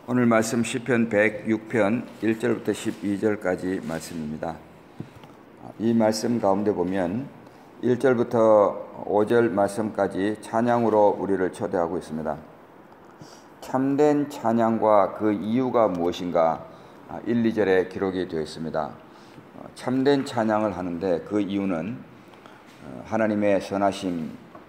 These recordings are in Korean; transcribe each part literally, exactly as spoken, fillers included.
오늘 말씀 시편 백육 편 일 절부터 십이 절까지 말씀입니다. 이 말씀 가운데 보면 일 절부터 오 절 말씀까지 찬양으로 우리를 초대하고 있습니다. 참된 찬양과 그 이유가 무엇인가 일, 이 절에 기록이 되어 있습니다. 참된 찬양을 하는데 그 이유는 하나님의 선하심,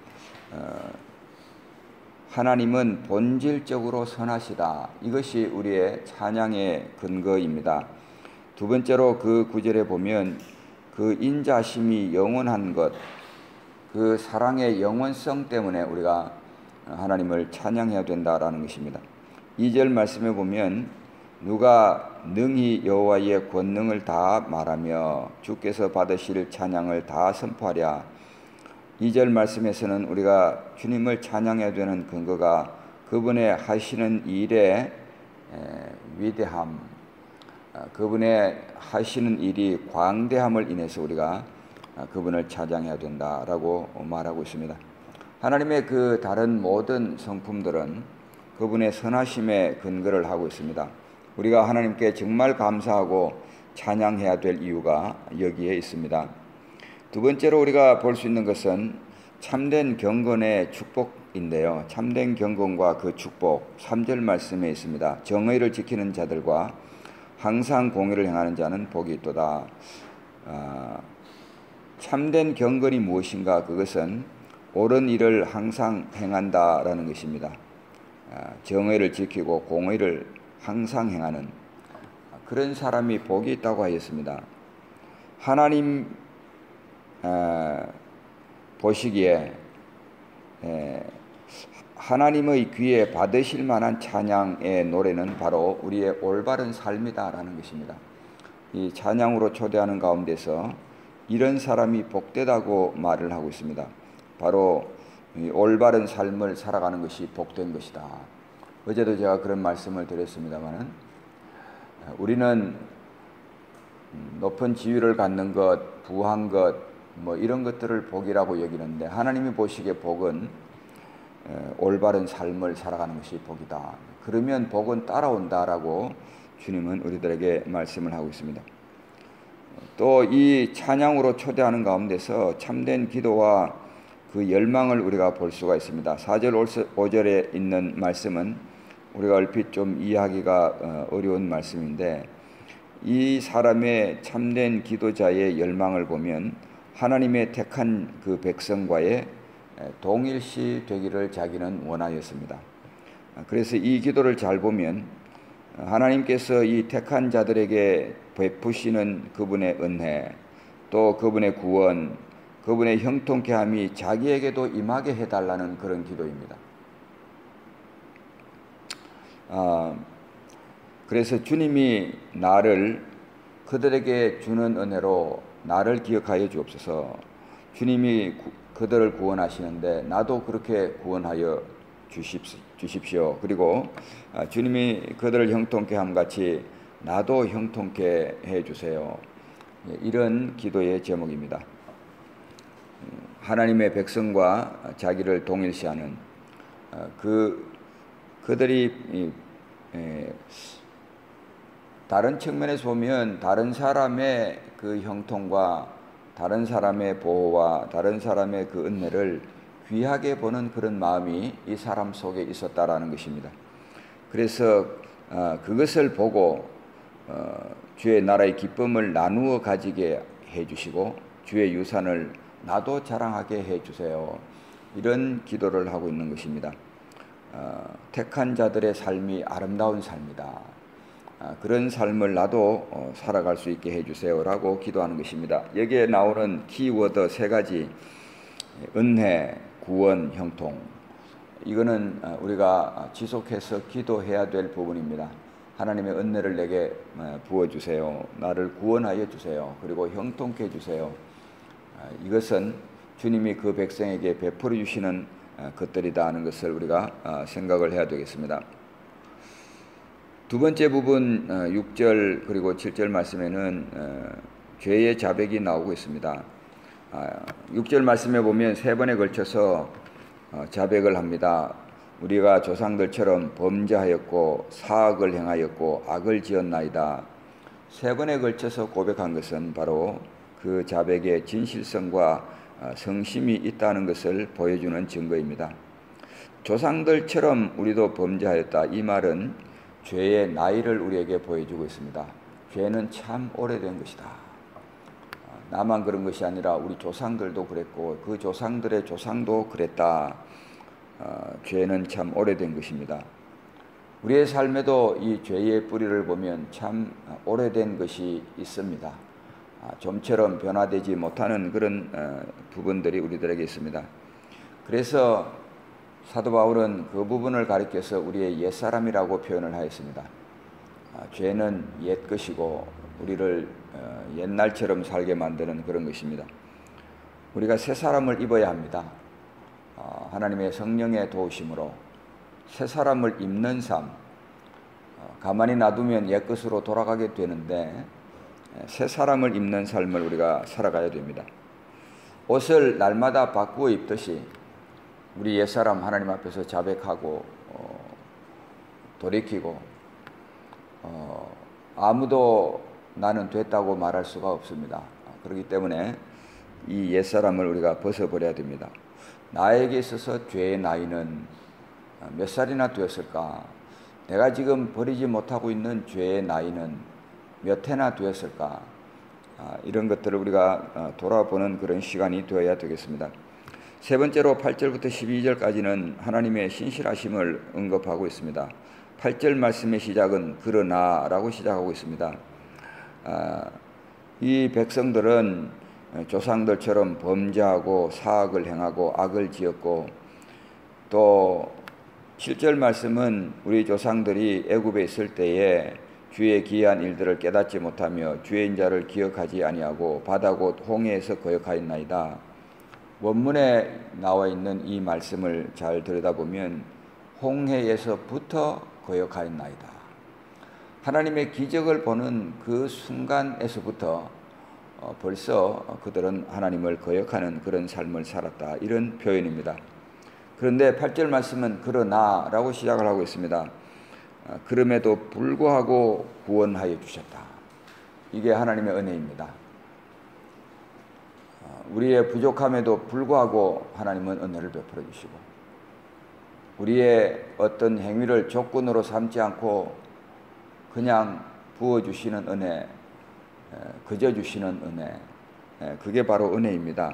하나님은 본질적으로 선하시다. 이것이 우리의 찬양의 근거입니다. 두 번째로 그 구절에 보면 그 인자심이 영원한 것, 그 사랑의 영원성 때문에 우리가 하나님을 찬양해야 된다라는 것입니다. 이 절 말씀에 보면 누가 능히 여호와의 권능을 다 말하며 주께서 받으실 찬양을 다 선포하랴. 이 절 말씀에서는 우리가 주님을 찬양해야 되는 근거가 그분의 하시는 일의 위대함, 그분의 하시는 일이 광대함을 인해서 우리가 그분을 찬양해야 된다라고 말하고 있습니다. 하나님의 그 다른 모든 성품들은 그분의 선하심에 근거를 하고 있습니다. 우리가 하나님께 정말 감사하고 찬양해야 될 이유가 여기에 있습니다. 두 번째로 우리가 볼 수 있는 것은 참된 경건의 축복인데요. 참된 경건과 그 축복, 삼 절 말씀에 있습니다. 정의를 지키는 자들과 항상 공의를 행하는 자는 복이 있도다. 아, 참된 경건이 무엇인가? 그것은 옳은 일을 항상 행한다라는 것입니다. 아, 정의를 지키고 공의를 항상 행하는 그런 사람이 복이 있다고 하였습니다. 하나님 에, 보시기에 에, 하나님의 귀에 받으실 만한 찬양의 노래는 바로 우리의 올바른 삶이다라는 것입니다. 이 찬양으로 초대하는 가운데서 이런 사람이 복되다고 말을 하고 있습니다. 바로 이 올바른 삶을 살아가는 것이 복된 것이다. 어제도 제가 그런 말씀을 드렸습니다만 우리는 높은 지위를 갖는 것, 부한 것, 뭐 이런 것들을 복이라고 여기는데 하나님이 보시기에 복은 올바른 삶을 살아가는 것이 복이다. 그러면 복은 따라온다라고 주님은 우리들에게 말씀을 하고 있습니다. 또 이 찬양으로 초대하는 가운데서 참된 기도와 그 열망을 우리가 볼 수가 있습니다. 사 절 오 절에 있는 말씀은 우리가 얼핏 좀 이해하기가 어려운 말씀인데 이 사람의 참된 기도자의 열망을 보면 하나님의 택한 그 백성과의 동일시 되기를 자기는 원하였습니다. 그래서 이 기도를 잘 보면 하나님께서 이 택한 자들에게 베푸시는 그분의 은혜, 또 그분의 구원, 그분의 형통케 함이 자기에게도 임하게 해달라는 그런 기도입니다. 아, 그래서 주님이 나를 그들에게 주는 은혜로 나를 기억하여 주옵소서. 주님이 구, 그들을 구원하시는데 나도 그렇게 구원하여 주십시오. 주십시오. 그리고 아, 주님이 그들을 형통케 함 같이 나도 형통케 해주세요. 이런 기도의 제목입니다. 하나님의 백성과 자기를 동일시하는 그 그들이 에, 다른 측면에서 보면 다른 사람의 그 형통과 다른 사람의 보호와 다른 사람의 그 은혜를 귀하게 보는 그런 마음이 이 사람 속에 있었다라는 것입니다. 그래서 어, 그것을 보고 어, 주의 나라의 기쁨을 나누어 가지게 해주시고 주의 유산을 나도 자랑하게 해주세요. 이런 기도를 하고 있는 것입니다. 어, 택한 자들의 삶이 아름다운 삶이다. 어, 그런 삶을 나도 어, 살아갈 수 있게 해주세요라고 기도하는 것입니다. 여기에 나오는 키워드 세 가지, 은혜, 구원, 형통. 이거는 어, 우리가 지속해서 기도해야 될 부분입니다. 하나님의 은혜를 내게 어, 부어주세요. 나를 구원하여 주세요. 그리고 형통케 해주세요. 어, 이것은 주님이 그 백성에게 베풀어 주시는 것들이다 하는 것을 우리가 생각을 해야 되겠습니다. 두 번째 부분 육 절 그리고 칠 절 말씀에는 죄의 자백이 나오고 있습니다. 육 절 말씀에 보면 세 번에 걸쳐서 자백을 합니다. 우리가 조상들처럼 범죄하였고 사악을 행하였고 악을 지었나이다. 세 번에 걸쳐서 고백한 것은 바로 그 자백의 진실성과 성심이 있다는 것을 보여주는 증거입니다. 조상들처럼 우리도 범죄하였다. 이 말은 죄의 나이를 우리에게 보여주고 있습니다. 죄는 참 오래된 것이다. 나만 그런 것이 아니라 우리 조상들도 그랬고 그 조상들의 조상도 그랬다. 어, 죄는 참 오래된 것입니다. 우리의 삶에도 이 죄의 뿌리를 보면 참 오래된 것이 있습니다. 아, 좀처럼 변화되지 못하는 그런 어, 부분들이 우리들에게 있습니다. 그래서 사도 바울은 그 부분을 가리켜서 우리의 옛사람이라고 표현을 하였습니다. 아, 죄는 옛 것이고 우리를 어, 옛날처럼 살게 만드는 그런 것입니다. 우리가 새 사람을 입어야 합니다. 어, 하나님의 성령의 도우심으로 새 사람을 입는 삶, 어, 가만히 놔두면 옛 것으로 돌아가게 되는데 새 사람을 입는 삶을 우리가 살아가야 됩니다. 옷을 날마다 바꾸어 입듯이 우리 옛사람 하나님 앞에서 자백하고 어, 돌이키고 어, 아무도 나는 됐다고 말할 수가 없습니다. 그렇기 때문에 이 옛사람을 우리가 벗어버려야 됩니다. 나에게 있어서 죄의 나이는 몇 살이나 되었을까? 내가 지금 버리지 못하고 있는 죄의 나이는 몇 해나 되었을까? 이런 것들을 우리가 돌아보는 그런 시간이 되어야 되겠습니다. 세 번째로 팔 절부터 십이 절까지는 하나님의 신실하심을 언급하고 있습니다. 팔 절 말씀의 시작은 그러나 라고 시작하고 있습니다. 이 백성들은 조상들처럼 범죄하고 사악을 행하고 악을 지었고 또 칠 절 말씀은 우리 조상들이 애굽에 있을 때에 주의 기이한 일들을 깨닫지 못하며 주의 인자를 기억하지 아니하고 바다 곧 홍해에서 거역하였나이다. 원문에 나와 있는 이 말씀을 잘 들여다보면 홍해에서부터 거역하였나이다. 하나님의 기적을 보는 그 순간에서부터 어, 벌써 그들은 하나님을 거역하는 그런 삶을 살았다. 이런 표현입니다. 그런데 팔 절 말씀은 그러나 라고 시작을 하고 있습니다. 어, 그럼에도 불구하고 구원하여 주셨다. 이게 하나님의 은혜입니다. 어, 우리의 부족함에도 불구하고 하나님은 은혜를 베풀어 주시고 우리의 어떤 행위를 조건으로 삼지 않고 그냥 부어주시는 은혜, 그저 주시는 은혜, 그게 바로 은혜입니다.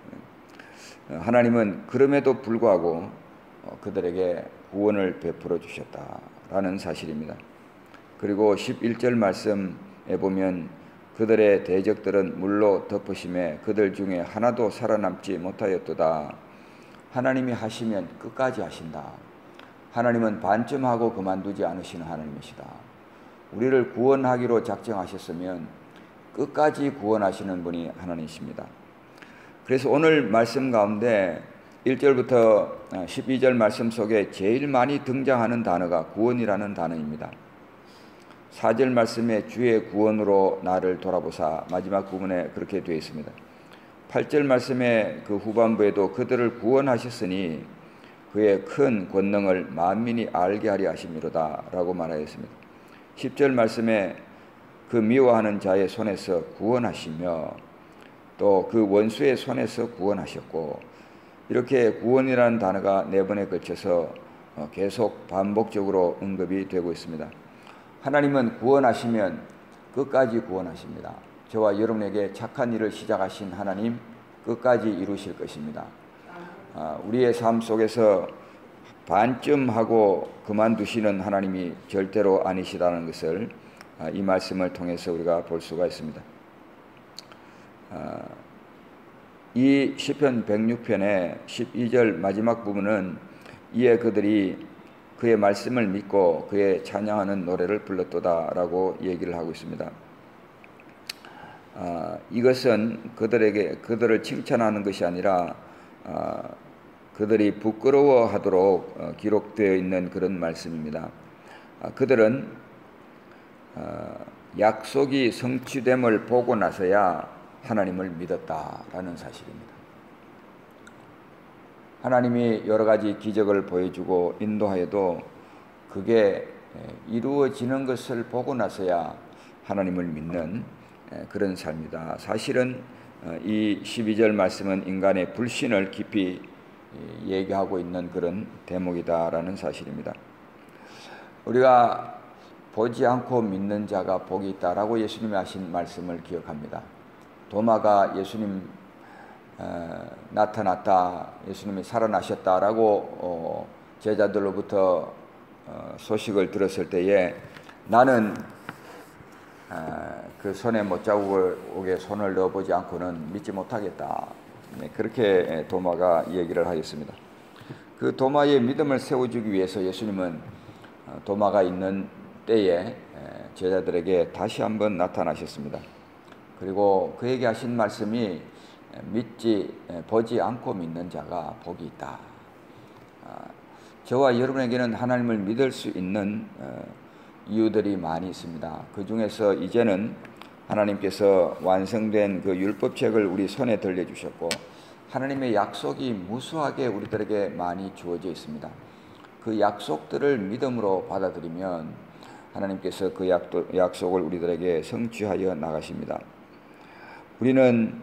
하나님은 그럼에도 불구하고 그들에게 구원을 베풀어 주셨다라는 사실입니다. 그리고 십일 절 말씀에 보면 그들의 대적들은 물로 덮으심에 그들 중에 하나도 살아남지 못하였도다. 하나님이 하시면 끝까지 하신다. 하나님은 반쯤 하고 그만두지 않으시는 하나님이시다. 우리를 구원하기로 작정하셨으면 끝까지 구원하시는 분이 하나님이십니다. 그래서 오늘 말씀 가운데 일 절부터 십이 절 말씀 속에 제일 많이 등장하는 단어가 구원이라는 단어입니다. 사 절 말씀에 주의 구원으로 나를 돌아보사 마지막 부분에 그렇게 되어 있습니다. 팔 절 말씀의 그 후반부에도 그들을 구원하셨으니 그의 큰 권능을 만민이 알게 하려 하심이로다 라고 말하였습니다. 십 절 말씀에 그 미워하는 자의 손에서 구원하시며 또 그 원수의 손에서 구원하셨고 이렇게 구원이라는 단어가 네 번에 걸쳐서 계속 반복적으로 언급이 되고 있습니다. 하나님은 구원하시면 끝까지 구원하십니다. 저와 여러분에게 착한 일을 시작하신 하나님 끝까지 이루실 것입니다. 우리의 삶 속에서 반쯤 하고 그만두시는 하나님이 절대로 아니시다는 것을 이 말씀을 통해서 우리가 볼 수가 있습니다. 이 시편 백육 편의 십이 절 마지막 부분은 이에 그들이 그의 말씀을 믿고 그의 찬양하는 노래를 불렀도다라고 얘기를 하고 있습니다. 아, 이것은 그들에게 그들을 칭찬하는 것이 아니라 아, 그들이 부끄러워하도록 어, 기록되어 있는 그런 말씀입니다. 아, 그들은 어, 약속이 성취됨을 보고 나서야 하나님을 믿었다라는 사실입니다. 하나님이 여러 가지 기적을 보여주고 인도하여도 그게 이루어지는 것을 보고 나서야 하나님을 믿는 그런 삶이다. 사실은 이 십이 절 말씀은 인간의 불신을 깊이 얘기하고 있는 그런 대목이다라는 사실입니다. 우리가 보지 않고 믿는 자가 복이 있다라고 예수님이 하신 말씀을 기억합니다. 도마가 예수님 어, 나타났다, 예수님이 살아나셨다라고 어, 제자들로부터 어, 소식을 들었을 때에 나는 어, 그 손에 못자국에 손을 넣어보지 않고는 믿지 못하겠다. 네, 그렇게 도마가 얘기를 하였습니다. 그 도마의 믿음을 세워주기 위해서 예수님은 도마가 있는 때에 제자들에게 다시 한번 나타나셨습니다. 그리고 그에게 하신 말씀이 믿지 보지 않고 믿는 자가 복이 있다. 저와 여러분에게는 하나님을 믿을 수 있는 이유들이 많이 있습니다. 그 중에서 이제는 하나님께서 완성된 그 율법책을 우리 손에 들려주셨고 하나님의 약속이 무수하게 우리들에게 많이 주어져 있습니다. 그 약속들을 믿음으로 받아들이면 하나님께서 그 약속을 우리들에게 성취하여 나가십니다. 우리는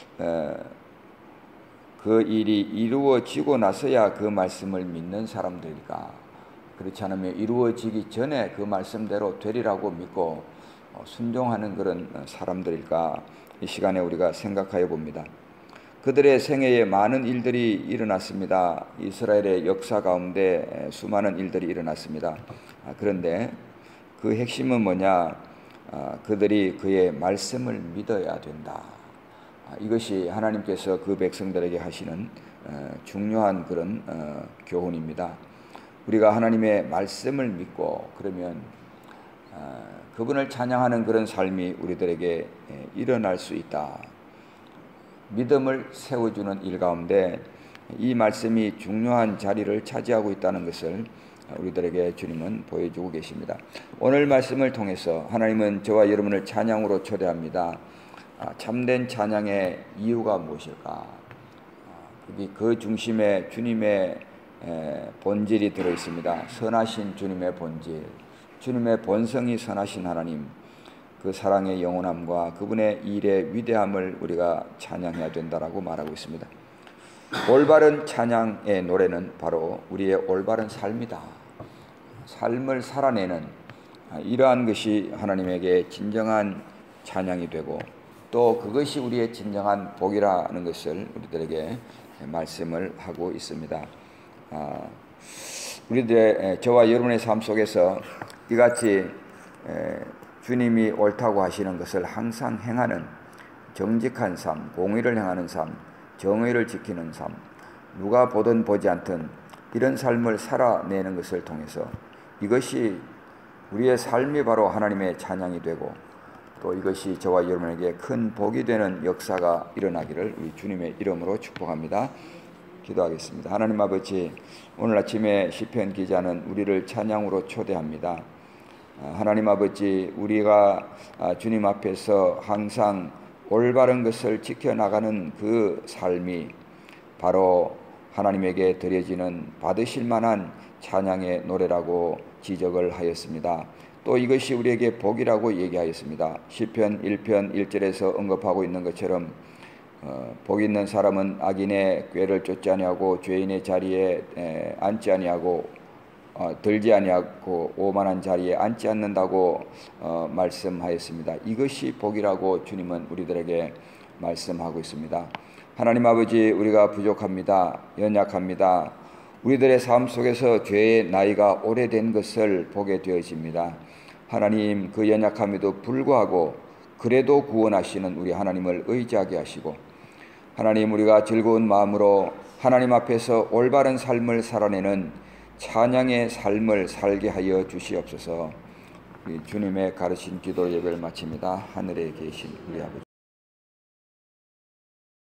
그 일이 이루어지고 나서야 그 말씀을 믿는 사람들일까? 그렇지 않으면 이루어지기 전에 그 말씀대로 되리라고 믿고 순종하는 그런 사람들일까? 이 시간에 우리가 생각하여 봅니다. 그들의 생애에 많은 일들이 일어났습니다. 이스라엘의 역사 가운데 수많은 일들이 일어났습니다. 그런데 그 핵심은 뭐냐? 그들이 그의 말씀을 믿어야 된다. 이것이 하나님께서 그 백성들에게 하시는 중요한 그런 교훈입니다. 우리가 하나님의 말씀을 믿고 그러면 그분을 찬양하는 그런 삶이 우리들에게 일어날 수 있다. 믿음을 세워주는 일 가운데 이 말씀이 중요한 자리를 차지하고 있다는 것을 우리들에게 주님은 보여주고 계십니다. 오늘 말씀을 통해서 하나님은 저와 여러분을 찬양으로 초대합니다. 참된 찬양의 이유가 무엇일까? 그 중심에 주님의 본질이 들어있습니다. 선하신 주님의 본질, 주님의 본성이 선하신 하나님, 그 사랑의 영원함과 그분의 일의 위대함을 우리가 찬양해야 된다라고 말하고 있습니다. 올바른 찬양의 노래는 바로 우리의 올바른 삶이다. 삶을 살아내는 이러한 것이 하나님에게 진정한 찬양이 되고 또 그것이 우리의 진정한 복이라는 것을 우리들에게 말씀을 하고 있습니다. 아, 우리들의 저와 여러분의 삶 속에서 이같이 주님이 옳다고 하시는 것을 항상 행하는 정직한 삶, 공의를 행하는 삶, 정의를 지키는 삶, 누가 보든 보지 않든 이런 삶을 살아내는 것을 통해서 이것이 우리의 삶이 바로 하나님의 찬양이 되고 또 이것이 저와 여러분에게 큰 복이 되는 역사가 일어나기를 우리 주님의 이름으로 축복합니다. 기도하겠습니다. 하나님 아버지, 오늘 아침에 시편 기자는 우리를 찬양으로 초대합니다. 하나님 아버지, 우리가 주님 앞에서 항상 올바른 것을 지켜나가는 그 삶이 바로 하나님에게 드려지는 받으실 만한 찬양의 노래라고 지적을 하였습니다. 또 이것이 우리에게 복이라고 얘기하였습니다. 시편 일 편 일 절에서 언급하고 있는 것처럼 어, 복 있는 사람은 악인의 꾀를 쫓지 아니하고 죄인의 자리에 에, 앉지 아니하고 어, 들지 아니하고 오만한 자리에 앉지 않는다고 어, 말씀하였습니다. 이것이 복이라고 주님은 우리들에게 말씀하고 있습니다. 하나님 아버지, 우리가 부족합니다. 연약합니다. 우리들의 삶 속에서 죄의 나이가 오래된 것을 보게 되어집니다. 하나님, 그 연약함에도 불구하고 그래도 구원하시는 우리 하나님을 의지하게 하시고 하나님, 우리가 즐거운 마음으로 하나님 앞에서 올바른 삶을 살아내는 찬양의 삶을 살게 하여 주시옵소서. 주님의 가르친 기도 예배를 마칩니다. 하늘에 계신 우리 아버지,